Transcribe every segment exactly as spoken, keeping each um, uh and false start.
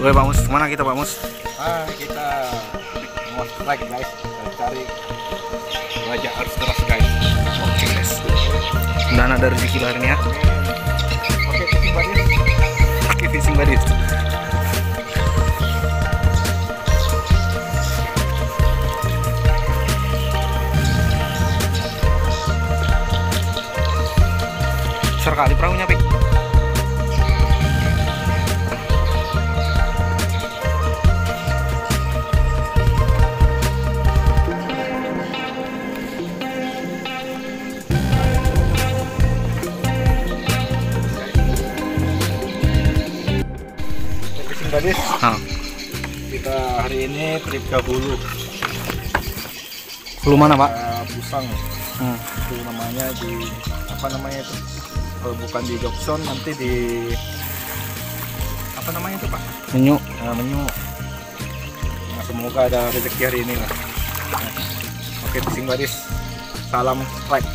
Oke Pak Mus, mana kita Pak Mus? Ah, kita mau strike guys, kita cari raja arus keras guys. Oke guys. Dan ada rezeki hari ini ya. Oke, fishing buddies. Oke fishing buddies. Besar kali perahunya Pik. Buddies, Nah, kita hari ini trip ke Hulu. Hulu mana Pak? Uh, Busang. Hmm. Itu namanya di apa namanya itu? Kalau bukan di Jokson nanti di apa namanya itu Pak? Menyu. Nah, Menyu. Nah, semoga ada rezeki hari ini lah. Nah, oke fishing buddies, salam strike.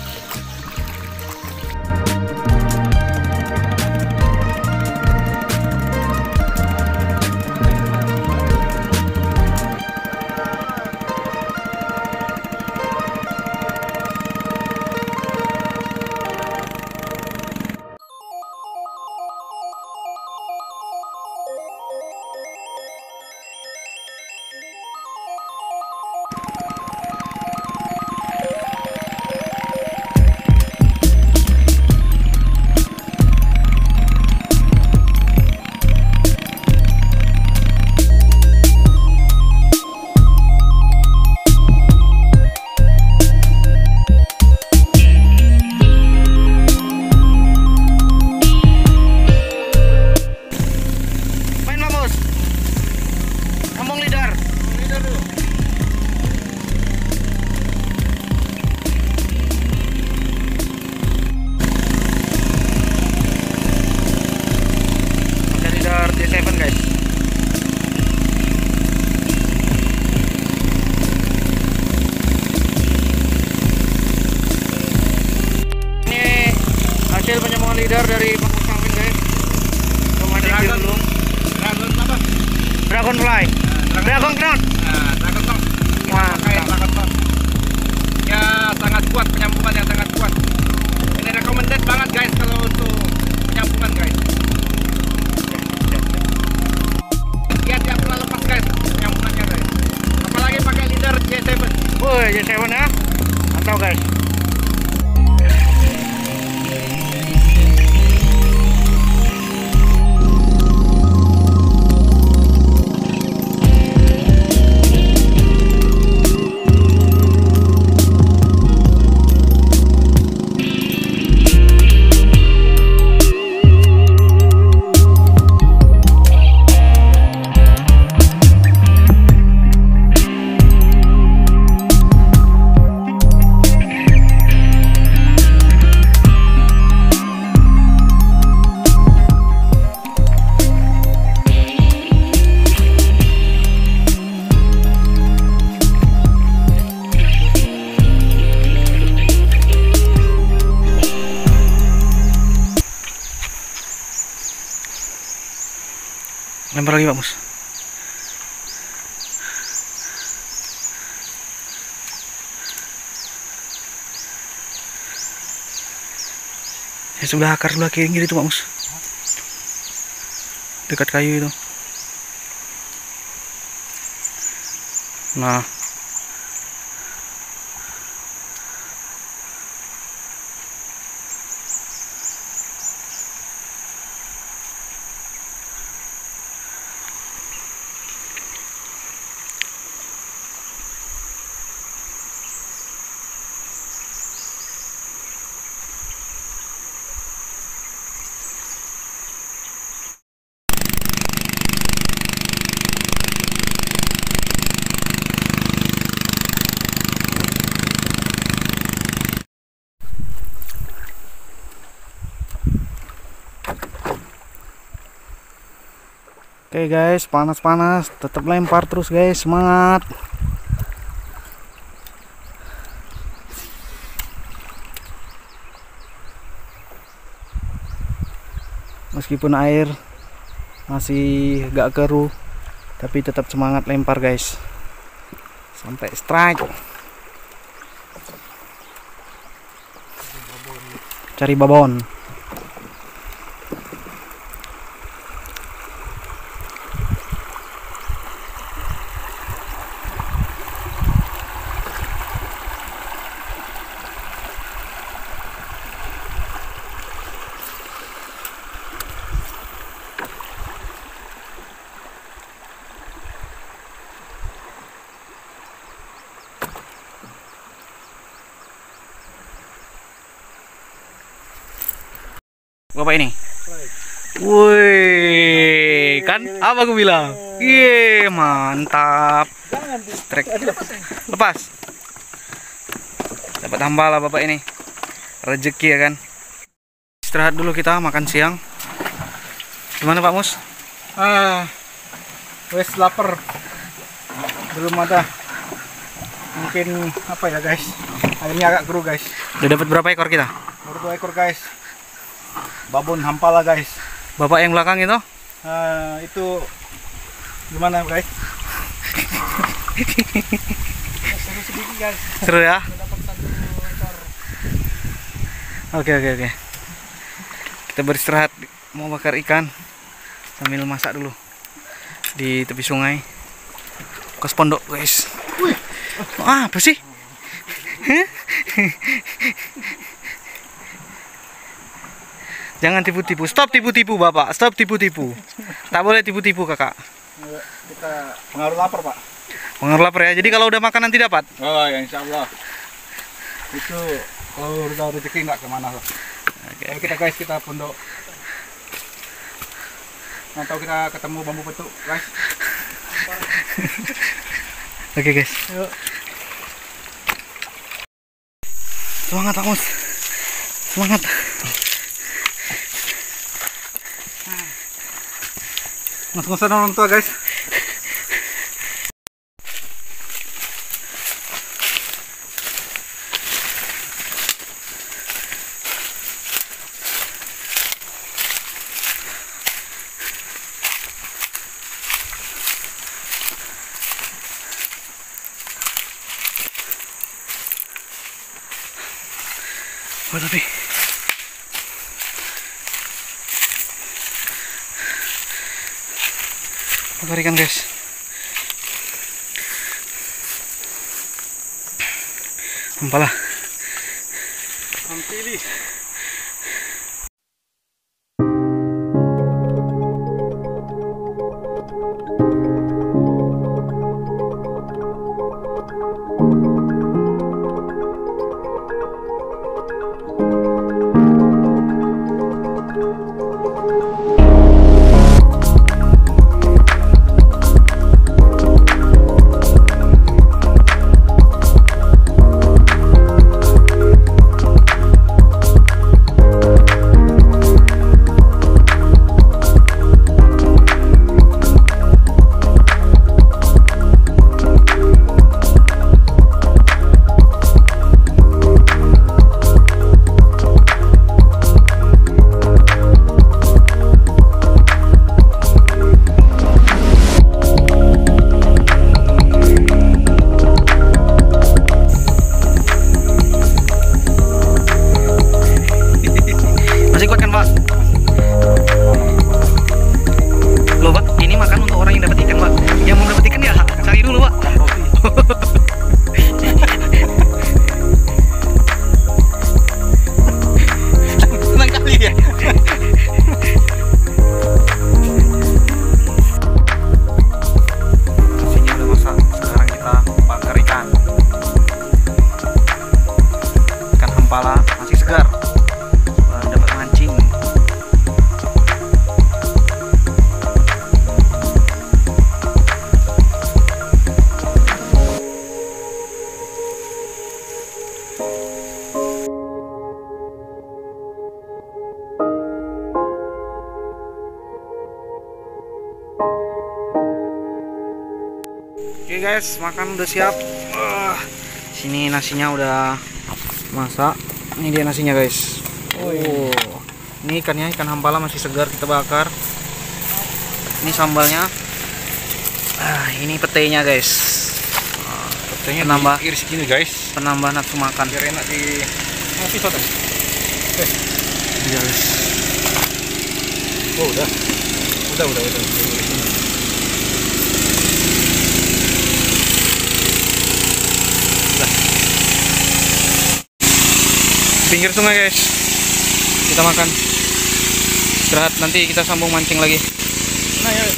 Hasil penyambungan leader dari Pak Mus Kawin guys. Dragon, belum. Dragon apa? Dragonfly. Nah, Dragon Crown. Nah, Dragon Crown. Wah, Pakai Dragon Crown. Ya sangat kuat, penyambungannya sangat kuat. Ini recommended banget guys kalau untuk penyambungan guys. Dia tidak pernah lepas guys penyambungannya guys. Apalagi pakai leader J tujuh. Woi, J tujuh ya. Mantap guys. Lempar lagi Pak Mus. Ya sebelah akar sebelah kiri gitu Pak Mus. Dekat kayu itu. Nah. Oke guys, panas-panas, tetap lempar terus guys, semangat. Meskipun air masih agak keruh, tapi tetap semangat lempar guys sampai strike. Cari babon. Bapak ini. Woi, kan apa aku bilang? Iya, mantap. Strike. Lepas. Dapat hambala bapak ini. Rezeki ya kan. Istirahat dulu kita, makan siang. Gimana Pak Mus? Ah, wes lapar. Belum ada. Mungkin apa ya guys? Airnya agak keruh guys. Udah dapat berapa ekor kita? Baru dua ekor guys. Babon hampala guys. Bapak yang belakang itu? Ah, itu gimana guys? Seru sedikit guys. Seru ya? Dapat satu ekor. Oke oke oke. Kita beristirahat, mau bakar ikan sambil masak dulu di tepi sungai. Bekas pondok guys. Wih, Ah, apa sih? Jangan tipu-tipu. Stop tipu-tipu bapak. Stop tipu-tipu. Tak boleh tipu-tipu kakak. kita pengaruh lapar pak. Pengaruh lapar ya. Jadi kalau udah makan nanti dapat. Oh ya insya Allah. Itu kalau udah rezeki nggak kemana lah. Oke. Kalau kita guys kita pondok. Nanti kita ketemu bambu petuk guys. Oke guys. Yuk. Semangat Pak Mus. Semangat. Ngos-ngosan orang tua guys. Oh, tapi bakar ikan guys. Hampala. Hampili. Masih kuat kan Pak? Loh Pak, ini makan untuk orang yang dapat ikan Pak. Yang mau dapat ikan ya cari dulu Pak. Senang kali ya. Nasinya udah masak. Sekarang kita bakar ikan. Ikan hampala masih segar. Dapat mancing. Oke guys, makan udah siap. Uh, sini nasinya udah masak. Ini dia nasinya guys. Oh, ini ikannya ikan hampala masih segar, kita bakar. Ini sambalnya. Ah, ini petenya guys. Nah, petenya penambah iris gini guys. Penambah nafsu makan. Biar enak di oh, pisau tadi. Eh. Iya guys. Oh udah. Udah udah udah. Udah. Pinggir sungai guys. Kita makan. Istirahat, nanti kita sambung mancing lagi. Nah ya.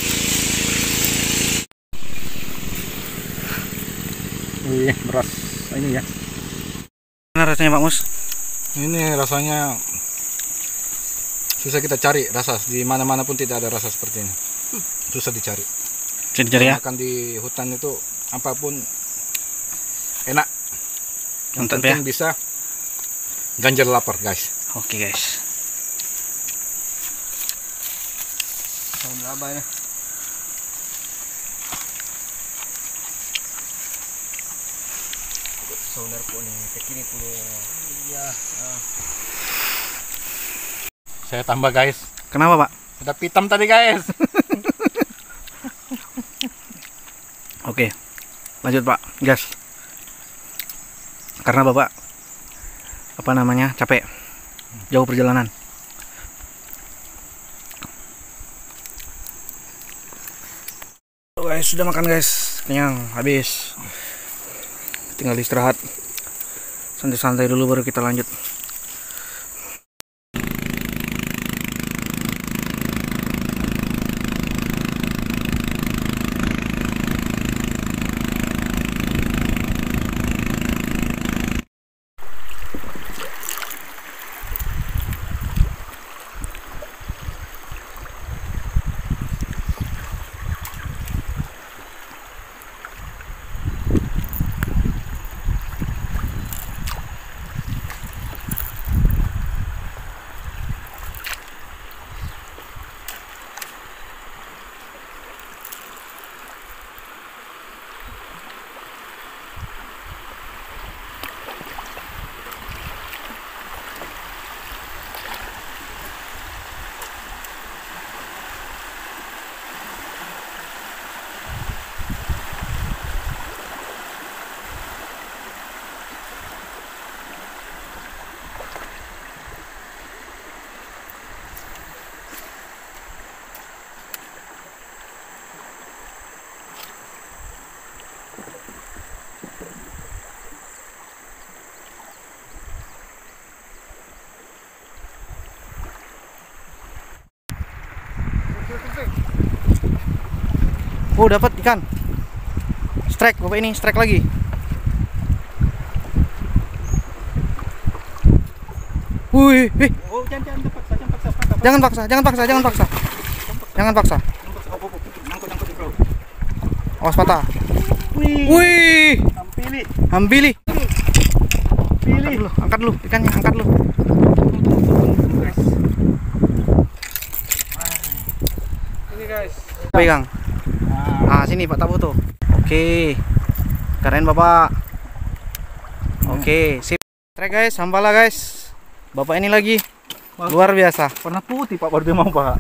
Wih, beras ini ya. Gimana rasanya Pak Mus? Ini rasanya susah kita cari rasa, di mana-mana pun tidak ada rasa seperti ini. Susah dicari. Bisa dicari ya? Makan di hutan itu apapun enak. Yang Mantap penting ya? bisa ganjal lapar guys. Oke guys. Berapa ya? Sonar po nih, kekini po ya. Saya tambah guys. Kenapa Pak? Ada pitam tadi guys. Oke, lanjut Pak, gas. Karena Bapak apa namanya capek, jauh perjalanan. Oh, guys, sudah makan guys, kenyang, habis. Tinggal istirahat, santai-santai dulu baru kita lanjut. Oh, dapat ikan. Strike Bapak ini, strike lagi. Wih, wih. Oh, jangan jangan paksa, jangan paksa, paksa. Jangan paksa, jangan paksa, jangan paksa. Jangan paksa. Awas patah. Wih. Hampili. Hambili. Angkat dulu, angkat dulu ikannya, angkat dulu. Ini guys. Pegang. Ah, sini Pak Tabu tuh. Oke. Keren Bapak. Oke, sip. Trek guys, sambala guys. Bapak ini lagi luar biasa. Warna putih Pak, baru dia mau Pak.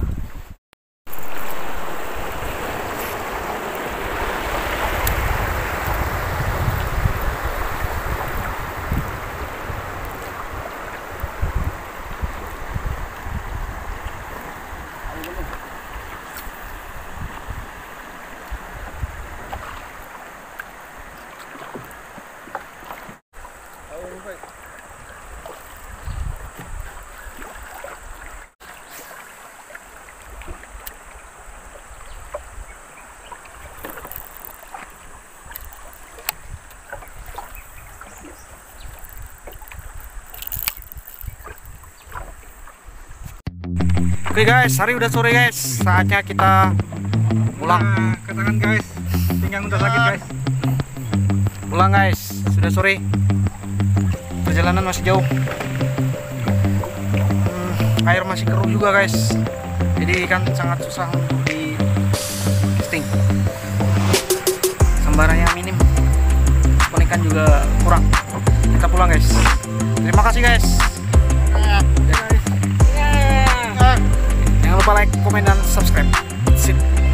Oke guys, hari udah sore guys. Saatnya kita pulang. Nah, katakan guys, pinggang udah sakit guys. Pulang guys, sudah sore. Perjalanan masih jauh. Hmm, air masih keruh juga guys. Jadi kan sangat susah untuk di casting. Sambarannya minim. Pun ikan juga kurang. Kita pulang guys. Terima kasih guys. Jangan lupa like, komen, dan subscribe. Sip.